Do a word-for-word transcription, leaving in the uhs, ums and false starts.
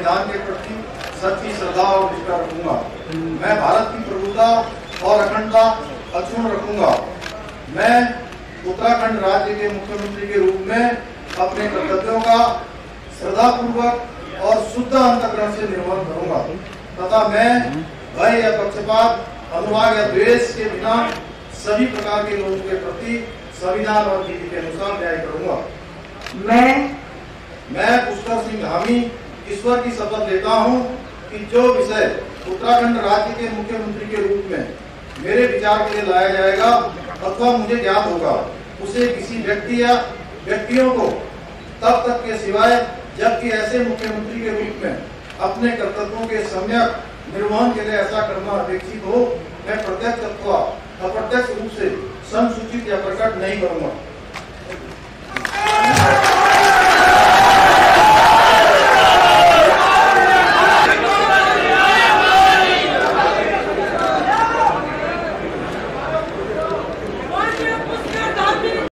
संविधान के प्रति सच्ची श्रद्धा और निष्ठा रखूंगा। मैं भारत की प्रभुता और अखंडता अक्षुण्ण रखूंगा। मैं उत्तराखंड राज्य के मुख्यमंत्री के रूप में अपने कर्तव्यों का श्रद्धापूर्वक और शुद्ध अंतःकरण से निर्वहन करूंगा तथा मैं भय या पक्षपात, अनुराग या द्वेष के बिना सभी प्रकार के लोगों के प्रति संविधान और नीति के अनुसार न्याय करूंगा। मैं मैं पुष्कर सिंह धामी ईश्वर की शपथ लेता हूं कि जो विषय उत्तराखंड राज्य के मुख्यमंत्री के रूप में मेरे विचार के लिए लाया जाएगा अथवा मुझे ज्ञात होगा, उसे किसी व्यक्ति या व्यक्तियों को तब तक के सिवाय जबकि ऐसे मुख्यमंत्री के रूप में अपने कर्तव्यों के सम्यक निर्वहन के लिए ऐसा करना अपेक्षित हो, मैं प्रत्यक्ष अथवा अप्रत्यक्ष रूप से संसूचित या प्रकट नहीं करूंगा।